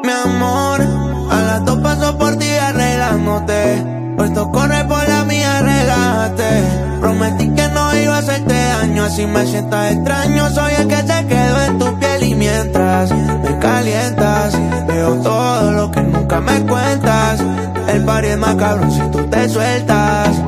Mi amor, a las 2 paso por ti arreglándote. Puesto corre por la mía, relájate. Prometí que no iba a hacerte daño, así me sientas extraño. Soy el que se quedó en tu piel y mientras me calientas, veo todo lo que nunca me cuentas. El party es más cabrón si tú te sueltas.